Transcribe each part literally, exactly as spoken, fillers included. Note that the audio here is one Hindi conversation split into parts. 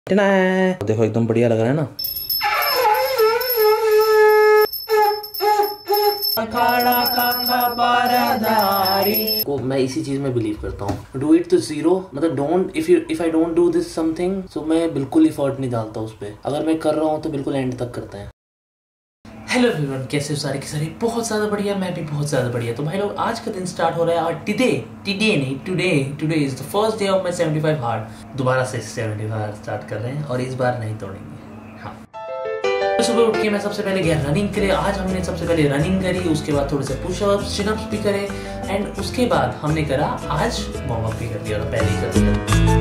देखो एकदम बढ़िया लग रहा है ना। को मैं इसी चीज में बिलीव करता हूँ। डू इट टू जीरो, मतलब don't if you if I don't do this something, so मैं बिल्कुल इफर्ट नहीं डालता उस पर। अगर मैं कर रहा हूँ तो बिल्कुल एंड तक करते हैं। हेलो एवरीवन, कैसे हो सारे के सारे? बहुत ज़्यादा बढ़िया, मैं भी बहुत ज़्यादा बढ़िया। तो भाई लोग, आज का दिन स्टार्ट हो रहा है और टुडे टुडे नहीं today today is the first day of my seventy five hard. दोबारा से सेवेंटी फाइव स्टार्ट कर रहे हैं और इस बार नहीं तोड़ेंगे। हाँ, तो सुबह उठ के मैं सबसे पहले गया रनिंग करे। आज हमने सबसे पहले रनिंग करी, उसके बाद थोड़े से पुशअप्स चिनअप्स भी करे एंड उसके बाद हमने करा आज वार्म अप भी कर दिया। पहले ही कर दिया।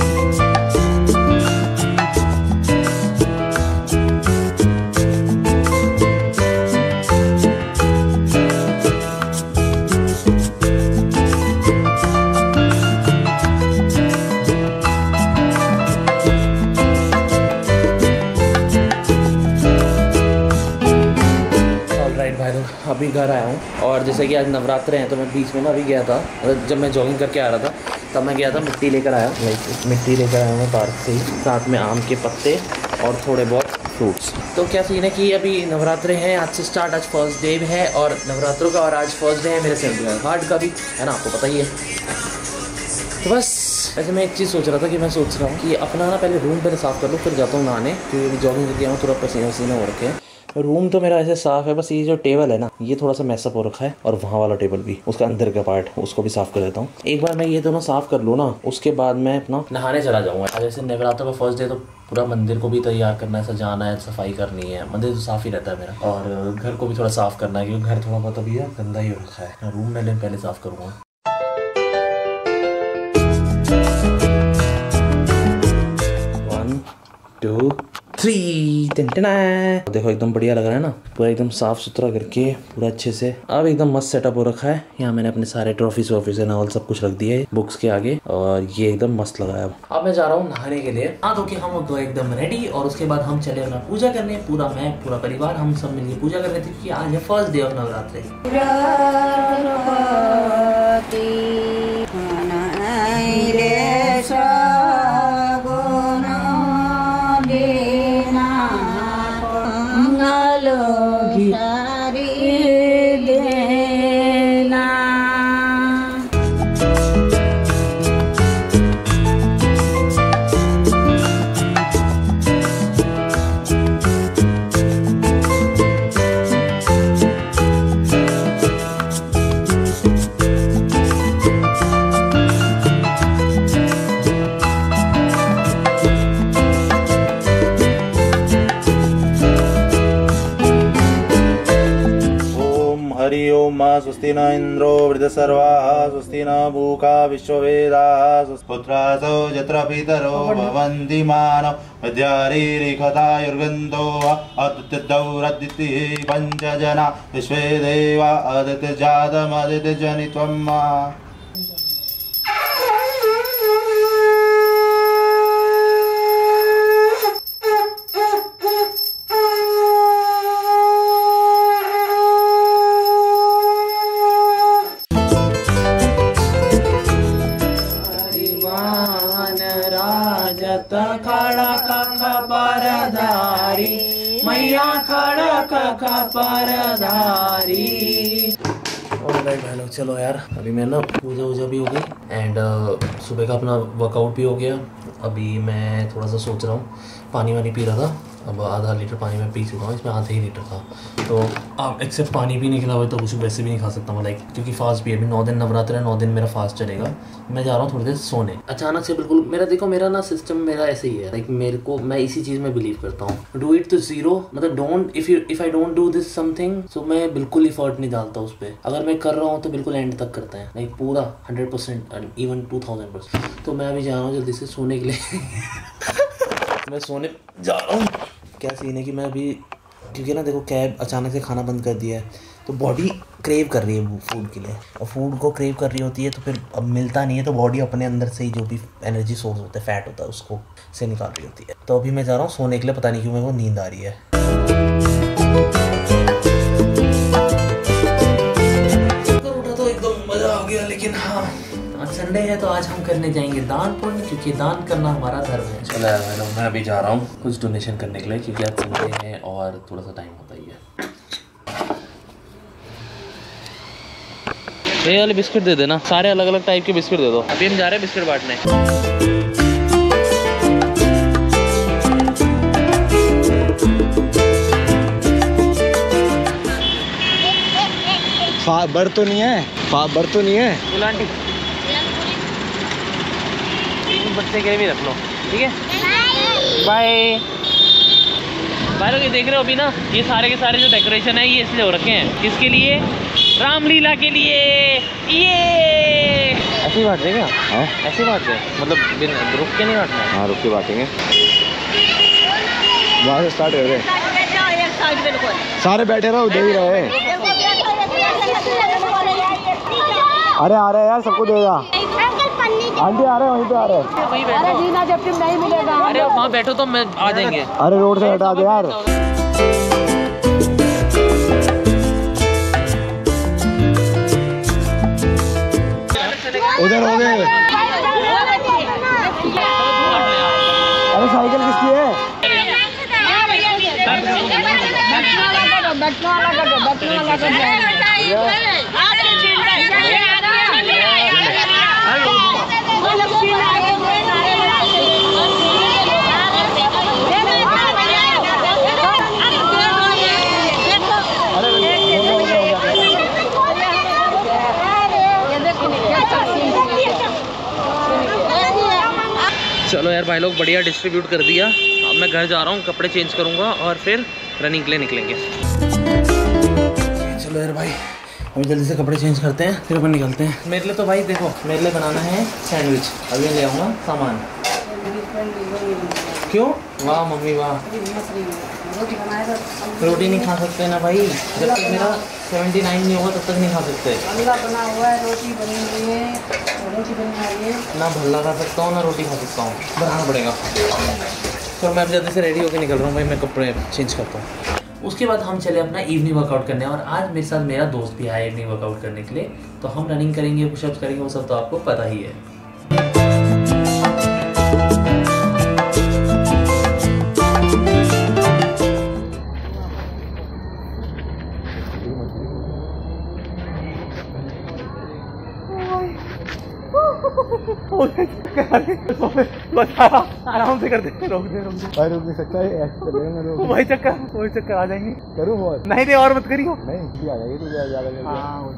अभी घर आया हूँ और जैसे कि आज नवरात्र हैं तो मैं बीच में ना अभी गया था, जब मैं जॉगिंग करके आ रहा था तब मैं गया था मिट्टी लेकर आया। लाइक मिट्टी लेकर आया हूँ पार्क से ही, साथ में आम के पत्ते और थोड़े बहुत फ्रूट्स। तो क्या सीन है कि अभी नवरात्रे हैं, आज से स्टार्ट, आज फर्स्ट डे है और नवरात्रों का, और आज फर्स्ट डे है मेरे सेवेंटी फाइव हार्ड का भी, है ना, आपको पता ही है। तो बस ऐसे मैं एक चीज़ सोच रहा था कि मैं सोच रहा हूँ कि अपना ना पहले रूम पहले साफ़ कर लूँ, फिर जाता हूँ नहाने, क्योंकि अभी जॉगिंग करके आऊँ, थोड़ा पसीना वसीना हो रखे हैं। रूम तो मेरा ऐसे साफ़ है, बस ये जो टेबल है ना ये थोड़ा सा मैसअप हो रखा है, और वहाँ वाला टेबल भी, उसका अंदर का पार्ट, उसको भी साफ़ कर देता हूँ। एक बार मैं ये दोनों साफ़ कर लूँ ना, उसके बाद मैं अपना नहाने चला जाऊँगा। जैसे नवरात्र का फर्स्ट डे तो पूरा मंदिर को भी तैयार करना है, सजाना है, सफाई करनी है। मंदिर तो साफ़ ही रहता है मेरा, और घर को भी थोड़ा साफ़ करना है क्योंकि घर थोड़ा बहुत अभी गंदा ही हो रखा है। रूम में पहले साफ़ करूँगा। वन टू थ्री, देखो एकदम बढ़िया लग रहा है ना, पूरा एकदम साफ सुथरा करके पूरा अच्छे से। अब एकदम मस्त सेटअप हो रखा है। यहाँ मैंने अपने सारे ट्रॉफीज वॉफीज एंड ऑल सब कुछ रख दिया है बुक्स के आगे, और ये एकदम मस्त लगा है। अब अब मैं जा रहा हूँ नहाने के लिए। हाँ, तो कि हम तो एकदम रेडी, और उसके बाद हम चले अपना पूजा करने। पूरा मैं पूरा परिवार हम सब मिलकर पूजा कर रहे थे क्योंकि आज है first day of Navratri. Hari Om स्वस्ति न इंद्रो वृद्धसर्वाः स्वस्ति न भूखा विश्ववेदाः पुत्रासो यत्र पितरो भवन्ति मानव मध्यारीरिखतायुर्गन्धो अदित्यदौरदितिः पञ्चजना विश्वे देवा अदित्यजातमदित्यजनित्वं। खड़ा का परधारी मैया, खड़ा का परधारी। ऑलराइट भाई लोग, चलो यार, अभी मैं ना पूजा वूजा भी हो गई एंड uh, सुबह का अपना वर्कआउट भी हो गया। अभी मैं थोड़ा सा सोच रहा हूँ, पानी वानी पी रहा था, अब आधा लीटर पानी मैं पी चुका हूँ, इसमें आधा ही लीटर था। तो आप एक्सेप्ट पानी भी नहीं खिलाओ तो कुछ वैसे भी नहीं खा सकता मैं, लाइक क्योंकि फास्ट भी है। अभी नौ दिन नवरात्र है, नौ दिन मेरा फास्ट चलेगा। मैं जा रहा हूँ थोड़ी देर सोने। अचानक से बिल्कुल मेरा देखो, मेरा ना सिस्टम मेरा ऐसे ही है, लाइक मेरे को, मैं इसी चीज़ में बिलीव करता हूँ। डू इट टू जीरो, मतलब don't if you if I don't do this something, so मैं बिल्कुल इफर्ट नहीं डालता उस पर। अगर मैं कर रहा हूँ तो बिल्कुल एंड तक करते हैं, लाइक पूरा hundred percent even two thousand percent. तो मैं अभी जा रहा हूँ जल्दी से सोने के लिए। मैं सोने जा रहा हूँ। क्या सीन है कि मैं अभी, क्योंकि ना देखो कैब अचानक से खाना बंद कर दिया है, तो बॉडी क्रेव कर रही है फूड के लिए, और फूड को क्रेव कर रही होती है तो फिर अब मिलता नहीं है, तो बॉडी अपने अंदर से ही जो भी एनर्जी सोर्स होता है, फैट होता है, उसको से निकाल रही होती है। तो अभी मैं जा रहा हूँ सोने के लिए, पता नहीं क्यों मेरे को नींद आ रही है। उठा तो एकदम मज़ा आ गया, लेकिन हाँ संडे है तो आज हम करने जाएंगे दान पुण्य, क्योंकि दान करना हमारा धर्म है। चलो यार भाई लोग, मैं अभी जा रहा हूँ कुछ डोनेशन करने के लिए, क्योंकि आज संडे है और थोड़ा सा टाइम होता ही है। ये वाले बिस्किट दे देना, सारे अलग अलग टाइप के बिस्किट दे दो। अभी हम जा रहे हैं बिस्किट बांटने। फाबर तो नहीं है, फाबर तो नहीं है। बोला आंटी, बच्चे के लिए भी रख लो, ठीक है। बाय भाई लोग, ये देख रहे हो अभी ना, ये सारे के सारे जो डेकोरेशन है ये इसलिए हो रखे हैं, किसके लिए? रामलीला के लिए। ये ऐसे ही बांट दें क्या? हाँ ऐसे ही बांट दें, मतलब बिन रुक के नहीं बांटना? हाँ रुक के बांटेंगे, वहाँ से स्टार्ट कर दे। सारे बैठे रहो, दे ही रहे। अरे आ रहे यार, सबको देगा। आंटी आ रहे हैं, वहीं पे आ रहे हैं। वहीं बैठो, जीना जब तुम नहीं मिलेगा। अरे वहाँ बैठो तो मैं आ जाएंगे। अरे रोड से हटा दे यार। उधर हो गए। अरे साइकिल किसकी है? चलो यार भाई लोग, बढ़िया डिस्ट्रीब्यूट कर दिया। अब मैं घर जा रहा हूँ, कपड़े चेंज करूँगा और फिर रनिंग के लिए निकलेंगे। चलो यार भाई, अभी जल्दी से कपड़े चेंज करते हैं, फिर अपन निकलते हैं। मेरे लिए तो भाई देखो, मेरे लिए बनाना है सैंडविच, अभी ले आऊँगा सामान। क्यों? वाह मम्मी वाह, रोटी नहीं खा सकते ना भाई, जब तक मेरा सेवेंटी नाइन नहीं होगा तब तक नहीं खा सकते। बना हुआ है, रोटी बनी हुई है, रोटी बनी हुई है। ना भल्ला खा सकता हूँ ना रोटी खा सकता हूँ, बनाना पड़ेगा। तो मैं अब जल्दी से रेडी होकर निकल रहा हूँ भाई, मैं कपड़े चेंज करता हूँ। उसके बाद हम चले अपना इवनिंग वर्कआउट करने, और आज मेरे साथ मेरा दोस्त भी आया इवनिंग वर्कआउट करने के लिए। तो हम रनिंग करेंगे, पुशअप्स करेंगे, वो सब तो आपको पता ही है। आराम से कर दे, रोक दे रोक दे भाई रुक नहीं सकता है, ऐसे चलेगा मैं। वही चक्कर वही चक्कर आ जाएंगे। करूँ बहुत? नहीं नहीं, और मत करियो। नहीं ठीक आ जाएगी, तू ज्यादा जल्दी। हाँ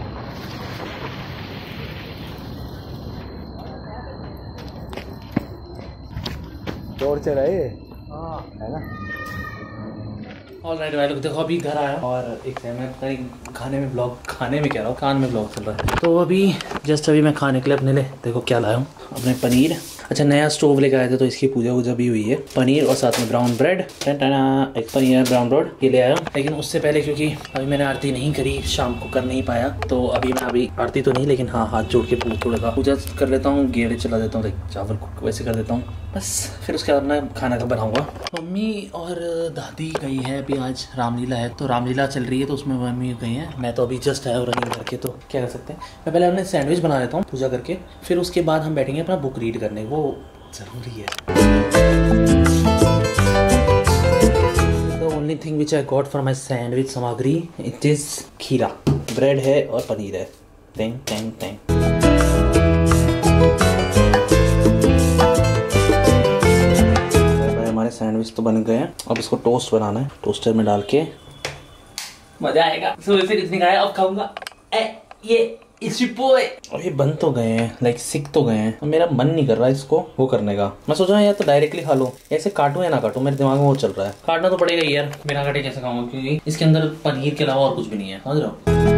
दौड़ चला है हाँ है ना। ऑल राइट भाई लोग, देखो अभी घर आया और एक है, मैं कहीं खाने में ब्लॉग, खाने में कह रहा हूँ, कान में ब्लॉग चल रहा है। तो अभी जस्ट अभी मैं खाने के लिए अपने लिए देखो क्या लाया हूँ, अपने पनीर। अच्छा नया स्टोव लेकर आए थे तो इसकी पूजा वूजा भी हुई है। पनीर और साथ में ब्राउन ब्रेड, एक पनीर ब्राउन ब्रेड ये ले आया। लेकिन उससे पहले क्योंकि अभी मैंने आरती नहीं करी, शाम को कर नहीं पाया, तो अभी मैं अभी आरती तो नहीं, लेकिन हाँ हाथ जोड़ के थोड़ा सा पूजा कर लेता हूँ, गेड़े चला देता हूँ, चावल कुक वैसे कर देता हूँ बस। फिर उसके बाद मैं खाना का बनाऊँगा। मम्मी और दादी गई है, अभी आज रामलीला है तो रामलीला चल रही है, तो उसमें मम्मी गई हैं। मैं तो अभी जस्ट आया हूँ रनिंग करके, तो क्या कर सकते हैं। मैं पहले अपने सैंडविच बना लेता हूँ पूजा करके, फिर उसके बाद हम बैठेंगे अपना बुक रीड करने, वो ज़रूरी है। The only thing which I got for my sandwich सामग्री it is खीरा, ब्रेड है और पनीर है। टेंग टेंग टेंग। हमारे सैंडविच तो बन गए हैं, अब इसको टोस्ट बनाना है, टोस्टर में डाल के मजा आएगा। सुबह से कुछ नहीं खाया, अब खाऊंगा। ये और ये बन तो गए हैं, लाइक सिक तो गए हैं, मेरा मन नहीं कर रहा है इसको वो करने का। मैं सोच रहा हूँ या तो डायरेक्टली खा लूं, ऐसे काटूं या ना काटूं, मेरे दिमाग में वो चल रहा है। काटना तो पड़ेगा ही यार, बिना काटे कैसे खाऊंगा, क्योंकि इसके अंदर पनीर के अलावा और कुछ भी नहीं है, समझ रहे हो।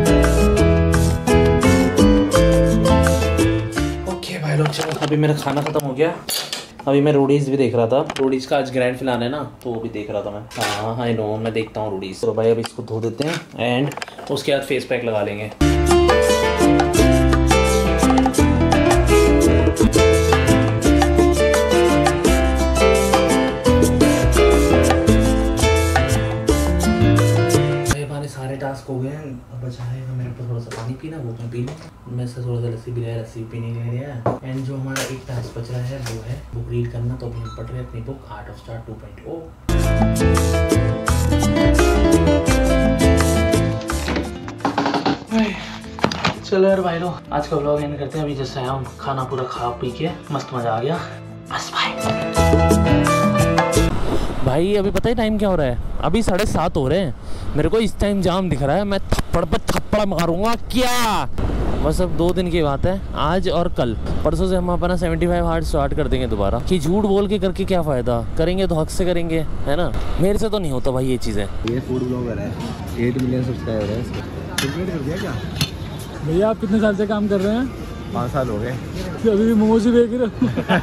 ओके भाई लोग, चलो अभी मेरा खाना खत्म हो गया। अभी मैं रोडीज भी देख रहा था, रोडीज का आज ग्रैंड फिनाले है ना, तो वो भी देख रहा था मैं। हाँ हाँ नो, मैं देखता हूँ रोडीज। तो भाई अभी इसको धो देते हैं एंड उसके बाद फेस पैक लगा लेंगे। टास्क हो गए हैं, अब बचा है मेरे पास थोड़ा सा पानी। की ना, वो मैं पी लूँ। मैं से थोड़ा सा लस्सी भी रहा, लस्सी पीने के लिए है। एंड जो हमारा एक टास्क बच रहा है वो है बुक रीड करना। तो अभी हम पढ़ रहे हैं अपनी book art of star two point O. चलो यार भाई लोग, आज का व्लॉग एंड करते हैं। अभी जैसे हम खाना पूरा खा पी के मस्त मजा आ गया। बस बाय भाई। अभी पता है टाइम क्या हो रहा है? अभी साढ़े सात हो रहे हैं। मेरे को इस टाइम जाम दिख रहा है, मैं थप्पड़ पर थप्पड़ मारूंगा क्या। बस अब दो दिन की बात है, आज और कल। परसों से हम अपना सेवेंटी फाइव हार्ड स्टार्ट कर देंगे दोबारा। कि झूठ बोल के करके क्या फ़ायदा, करेंगे तो हक से करेंगे, है ना। मेरे से तो नहीं होता भाई ये चीज़ें। ये फूड ब्लॉगर है, एट मिलियन सब्सक्राइबर है इसमें। कंप्लीट कर दिया क्या भैया? आप कितने साल से काम कर रहे हैं? पाँच साल हो गए। अभी भी मोमोज ही बेच रहे हो?